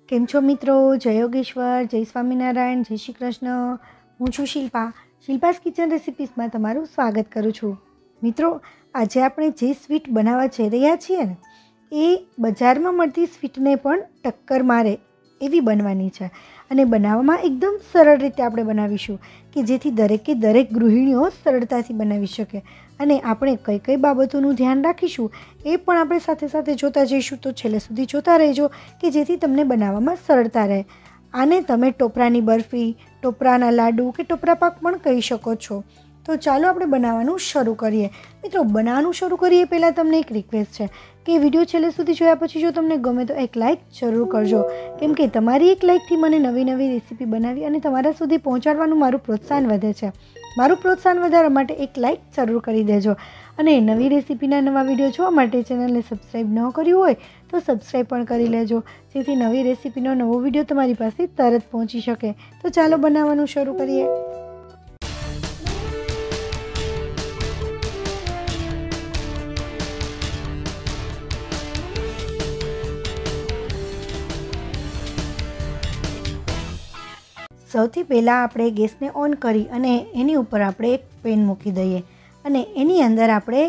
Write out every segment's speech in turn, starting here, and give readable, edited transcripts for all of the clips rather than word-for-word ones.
કેમ છો મિત્રો? જય યોગેશ્વર, જય સ્વામિનારાયણ, જય શ્રી કૃષ્ણ. હું છું શિલ્પાસ કિચન રેસિપીસમાં તમારું સ્વાગત કરું છું. મિત્રો, આજે આપણે જે સ્વીટ બનાવવા જઈ રહ્યા છીએ ને એ બજારમાં મળતી સ્વીટને પણ ટક્કર મારે એવી બનવાની છે અને બનાવવામાં એકદમ સરળ રીતે આપણે બનાવીશું કે જેથી દરેકે દરેક ગૃહિણીઓ સરળતાથી બનાવી શકે. અને આપણે કઈ કઈ બાબતોનું ધ્યાન રાખીશું એ પણ આપણે સાથે સાથે જોતા જઈશું, તો છેલ્લે સુધી જોતા રહેજો કે જેથી તમને બનાવવામાં સરળતા રહે. આને તમે ટોપરાની બરફી, ટોપરાના લાડુ કે ટોપરા પાક પણ કહી શકો છો. તો ચાલો આપણે બનાવવાનું શરૂ કરીએ. મિત્રો, બનાવવાનું શરૂ કરીએ પહેલાં તમને એક રિક્વેસ્ટ છે કે વિડીયો છેલ્લે સુધી જોયા પછી જો તમને ગમે તો એક લાઇક જરૂર કરજો, કેમ કે તમારી એક લાઇકથી મને નવી નવી રેસીપી બનાવી અને તમારા સુધી પહોંચાડવાનું મારું પ્રોત્સાહન વધે છે. મારું પ્રોત્સાહન વધારવા માટે એક લાઇક જરૂર કરી દેજો. અને નવી રેસીપીના નવા વિડીયો જોવા માટે ચેનલને સબસ્ક્રાઈબ ન કર્યું હોય તો સબસ્ક્રાઈબ પણ કરી લેજો, જેથી નવી રેસીપીનો નવો વિડીયો તમારી પાસે તરત પહોંચી શકે. તો ચાલો બનાવવાનું શરૂ કરીએ. સૌથી પહેલાં આપણે ગેસને ઓન કરી અને એની ઉપર આપણે એક પેન મૂકી દઈએ અને એની અંદર આપણે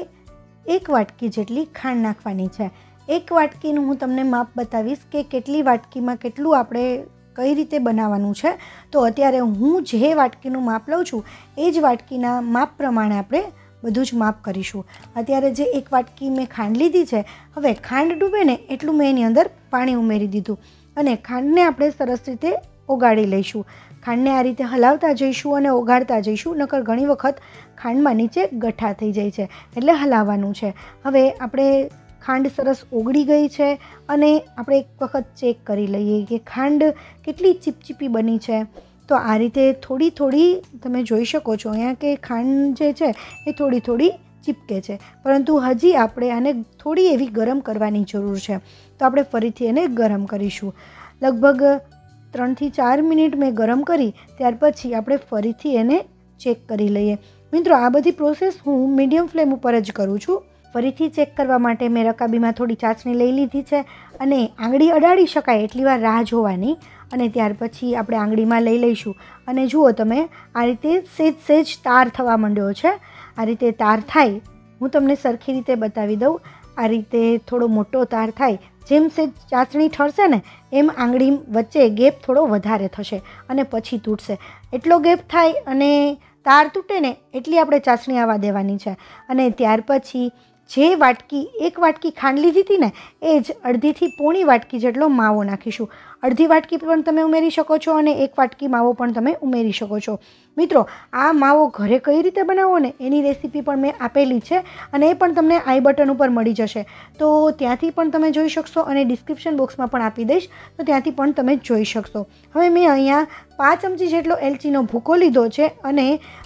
1 વાટકી જેટલી ખાંડ નાખવાની છે. 1 વાટકીનું હું તમને માપ બતાવીશ કે કેટલી વાટકીમાં કેટલું આપણે કઈ રીતે બનાવવાનું છે. તો અત્યારે હું જે વાટકીનું માપ લઉં છું એ જ વાટકીના માપ પ્રમાણે આપણે બધું જ માપ કરીશું. અત્યારે જે 1 વાટકી મેં ખાંડ લીધી છે, હવે ખાંડ ડૂબે ને એટલું મેં એની અંદર પાણી ઉમેરી દીધું અને ખાંડને આપણે સરસ રીતે ઓગાળી લઈશું. ખાંડને આ રીતે હલાવતા જઈશું અને ઓગાળતા જઈશું, નકર ઘણી વખત ખાંડમાં નીચે ગઠ્ઠા થઈ જાય છે, એટલે હલાવવાનું છે. હવે આપણે ખાંડ સરસ ઓગળી ગઈ છે અને આપણે એક વખત ચેક કરી લઈએ કે ખાંડ કેટલી ચીપચીપી બની છે. તો આ રીતે થોડી થોડી તમે જોઈ શકો છો અહીંયા કે ખાંડ જે છે એ થોડી થોડી ચીપકે છે, પરંતુ હજી આપણે આને થોડી એવી ગરમ કરવાની જરૂર છે. તો આપણે ફરીથી એને ગરમ કરીશું. લગભગ 3 થી 4 મિનિટ મેં ગરમ કરી, ત્યાર પછી આપણે ફરીથી એને ચેક કરી લઈએ. મિત્રો, આ બધી પ્રોસેસ હું મીડિયમ ફ્લેમ ઉપર જ કરું છું. ફરીથી ચેક કરવા માટે મેં રકાબીમાં થોડી ચાસણી લઈ લીધી છે અને આંગળી અડાડી શકાય એટલી વાર રાહ જોવાની અને ત્યાર પછી આપણે આંગળીમાં લઈ લઈશું. અને જુઓ તમે, આ રીતે સહેજ તાર થવા માંડ્યો છે. આ રીતે તાર થાય, હું તમને સરખી રીતે બતાવી દઉં. આ રીતે થોડો મોટો તાર થાય, જેમ સહેજ ચાસણી ઠરશે ને એમ આંગળી વચ્ચે ગેપ થોડો વધારે થશે અને પછી તૂટશે. એટલો ગેપ થાય અને તાર તૂટે ને એટલી આપણે ચાસણી આવવા દેવાની છે. અને ત્યાર પછી જે વાટકી 1 વાટકી ખાંડ લીધી હતી ને એ જ અડધીથી પોણી વાટકી જેટલો માવો નાખીશું. અડધી વાટકી પણ તમે ઉમેરી શકો છો અને 1 વાટકી માવો પણ તમે ઉમેરી શકો છો. મિત્રો, આ માવો ઘરે કઈ રીતે બનાવવો ને એની રેસીપી પણ મેં આપેલી છે અને એ પણ તમને આઈ બટન ઉપર મળી જશે, તો ત્યાંથી પણ તમે જોઈ શકશો અને ડિસ્ક્રિપ્શન બોક્સમાં પણ આપી દઈશ, તો ત્યાંથી પણ તમે જોઈ શકશો. હવે મેં અહીંયા 5 ચમચી જેટલો એલચીનો ભૂકો લીધો છે અને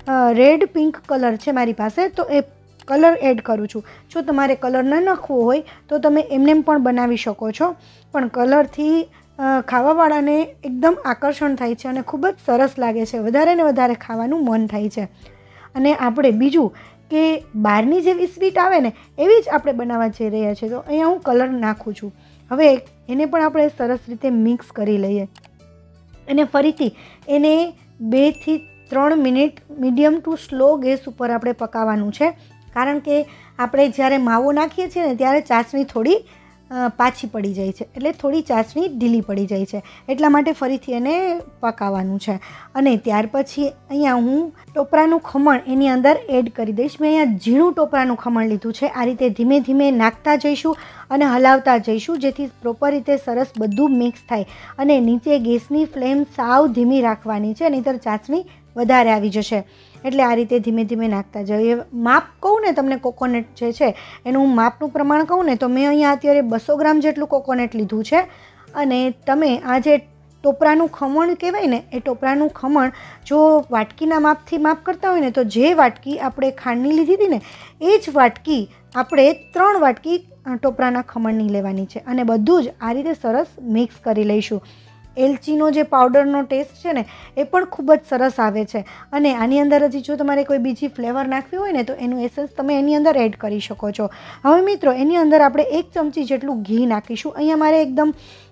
રેડ પિંક કલર છે મારી પાસે, તો એ કલર એડ કરું છું. જો તમારે કલર ન નાખવો હોય તો તમે એમને પણ બનાવી શકો છો, પણ કલરથી ખાવાવાળાને એકદમ આકર્ષણ થાય છે અને ખૂબ જ સરસ લાગે છે, વધારે ને વધારે ખાવાનું મન થાય છે. અને આપણે બીજું કે બહારની જેવી સ્વીટ આવે ને એવી જ આપણે બનાવવા જઈ રહ્યા છીએ, તો અહીંયા હું કલર નાખું છું. હવે એને પણ આપણે સરસ રીતે મિક્સ કરી લઈએ અને ફરીથી એને 2 થી 3 minute medium to slow gas ઉપર આપણે પકાવવાનું છે, કારણ કે આપણે જ્યારે માવો નાખીએ છીએ ને ત્યારે ચાસણી થોડી પાછી પડી જાય છે, એટલે થોડી ચાસણી ઢીલી પડી જાય છે, એટલા માટે ફરીથી એને પકાવવાનું છે. અને ત્યાર પછી અહીંયા હું ટોપરાનું ખમણ એની અંદર એડ કરી દઈશ. મેં અહીંયા ઝીણું ટોપરાનું ખમણ લીધું છે. આ રીતે ધીમે ધીમે નાખતા જઈશું અને હલાવતા જઈશું, જેથી પ્રોપર રીતે સરસ બધું મિક્સ થાય. અને નીચે ગેસની ફ્લેમ સાવ ધીમી રાખવાની છે, નહીંતર ચાસણી વધારે આવી જશે. એટલે આ રીતે ધીમે ધીમે નાખતા જઈએ. માપ કહું ને તમને, કોકોનટ જે છે એનું માપનું પ્રમાણ કહું ને તો મેં અહીંયા અત્યારે 200 ગ્રામ જેટલું કોકોનટ લીધું છે. અને તમે આ જે ટોપરાનું ખમણ કહેવાય ને એ ટોપરાનું ખમણ જો વાટકીના માપથી માપ કરતા હોય ને તો જે વાટકી આપણે ખાંડની લીધી હતી ને એ જ વાટકી આપણે 3 વાટકી ટોપરાના ખમણની લેવાની છે અને બધું જ આ રીતે સરસ મિક્સ કરી લઈશું. એલચીનો જે પાવડરનો ટેસ્ટ છે ને એ પણ ખૂબ જ સરસ આવે છે. અને આની અંદર હજી જો તમારે કોઈ બીજી ફ્લેવર નાખવી હોય ને તો એનું એસેન્સ તમે એની અંદર એડ કરી શકો છો. હવે મિત્રો, એની અંદર આપણે 1 ચમચી જેટલું ઘી નાખીશું. અહીંયા મારે એકદમ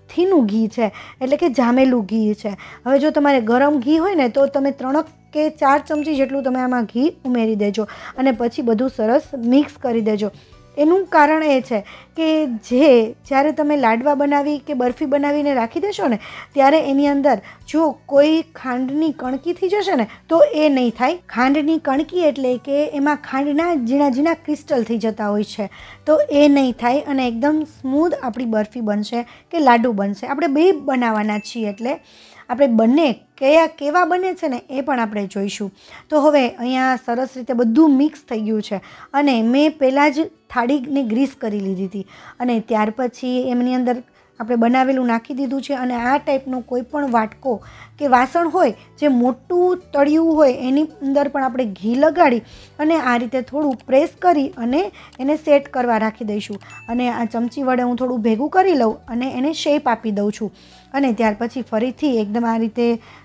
મેથીનું ઘી છે, એટલે કે જામેલું ઘી છે. હવે જો તમારે ગરમ ઘી હોય ને તો તમે 3 કે 4 ચમચી જેટલું તમે આમાં ઘી ઉમેરી દેજો અને પછી બધું સરસ મિક્સ કરી દેજો. એનું કારણ એ છે કે જ્યારે તમે લાડવા બનાવી કે બરફી બનાવીને રાખી દેશો ને ત્યારે એની અંદર જો કોઈ ખાંડની કણકી થઈ જશે ને તો એ નહીં થાય. ખાંડની કણકી એટલે કે એમાં ખાંડના ઝીણા ઝીણા ક્રિસ્ટલ થઈ જતા હોય છે, તો એ નહીં થાય અને એકદમ સ્મૂધ આપણી બરફી બનશે કે લાડુ બનશે. આપણે 2 બનાવવાના છીએ એટલે આપણે બંને કેવા બને છે ને એ પણ આપણે જોઈશું. તો હવે અહીંયા સરસ રીતે બધું મિક્સ થઈ ગયું છે અને મેં પહેલાં જ થાળીને ગ્રીસ કરી લીધી હતી અને ત્યાર પછી એમની અંદર આપણે બનાવેલું નાખી દીધું છે અને આ ટાઈપનો કોઈ પણ વાટકો કે વાસણ હોય જે મોટું તળિયું હોય એની અંદર પણ આપણે ઘી લગાડી અને આ રીતે થોડું પ્રેસ કરી અને એને સેટ કરવા રાખી દઈશું. અને આ ચમચી વડે હું થોડું ભેગું કરી લઉં અને એને શેપ આપી દઉં છું અને ત્યાર પછી ફરીથી એકદમ આ રીતે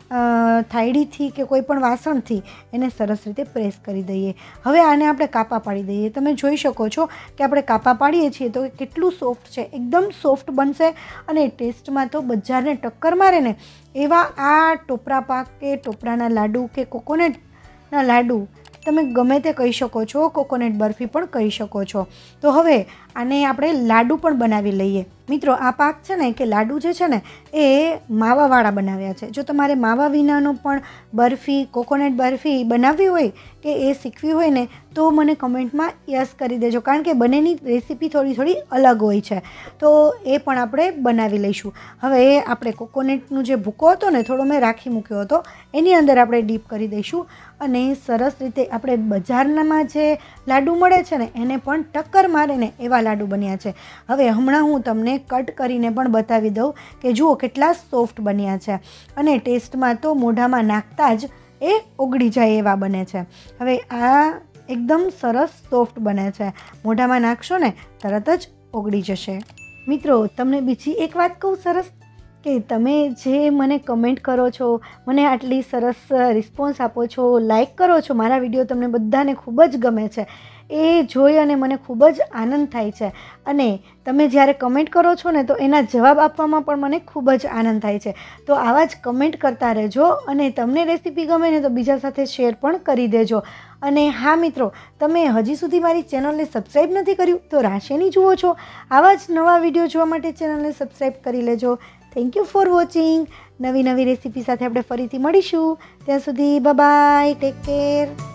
થાળીથી કે કોઈ પણ વાસણથી એને સરસ રીતે પ્રેસ કરી દઈએ. હવે આને આપણે કાપા પાડી દઈએ. તમે જોઈ શકો છો કે આપણે કાપા પાડીએ છીએ તો કેટલું સોફ્ટ છે, એકદમ સોફ્ટ બનશે અને ટેસ્ટમાં તો બજારને ટક્કર મારે ને એવા આ ટોપરા પાક કે ટોપરાના લાડુ કે કોકોનટના લાડુ તમે ગમે તે કહી શકો છો, કોકોનટ બરફી પણ કહી શકો છો. તો હવે આને આપણે લાડુ પણ બનાવી લઈએ. મિત્રો આ પાક છે ને કે લાડુ જે છે ને એ માવાવાળા બનાવ્યા છે. જો તમારે માવા વિનાનો પણ બરફી કોકોનટ બરફી બનાવવી હોય કે એ શીખવી હોય ને તો મને કમેન્ટમાં યસ કરી દેજો, કારણ કે બંનેની રેસીપી થોડી અલગ હોય છે. તો એ પણ આપણે બનાવી લઈશું. હવે આપણે કોકોનટનું જે ભૂકો હતો ને થોડો મેં રાખી મૂક્યો હતો એની અંદર આપણે ડીપ કરી દઈશું અને સરસ રીતે આપણે બજારમાં જે લાડુ મળે છે ને એને પણ ટક્કર મારે ને એવા લાડુ બન્યા છે. હવે હમણાં હું તમને કટ કરીને પણ બતાવી દઉં કે જુઓ કેટલા સોફ્ટ બન્યા છે અને ટેસ્ટમાં તો મોઢામાં નાખતા જ એ ઓગળી જાય એવા બને છે. હવે આ એકદમ સરસ સોફ્ટ બને છે, મોઢામાં નાખશો ને તરત જ ઓગળી જશે. મિત્રો તમને બીજી એક વાત કહું સરસ, કે તમે જે મને કમેન્ટ કરો છો, મને આટલી સરસ રિસ્પોન્સ આપો છો, લાઈક કરો છો, મારા વિડીયો તમને બધાને ખૂબ જ ગમે છે, એ જોઈ અને મને ખૂબ જ આનંદ થાય છે. અને તમે જ્યારે કમેન્ટ કરો છો ને તો એના જવાબ આપવામાં પણ મને ખૂબ જ આનંદ થાય છે. તો આવા જ કમેન્ટ કરતા રહેજો અને તમને રેસીપી ગમે ને તો બીજા સાથે શેર પણ કરી દેજો. અને હા મિત્રો, તમે હજી સુધી મારી ચેનલને સબસ્ક્રાઈબ નથી કર્યું તો રાશેની જુઓ છો, આવા જ નવા વિડીયો જોવા માટે ચેનલને સબસ્ક્રાઈબ કરી લેજો. Thank you for watching. નવી રેસીપી સાથે આપણે ફરીથી મળીશું. ત્યાં સુધી બાય બાય, ટેક કેર.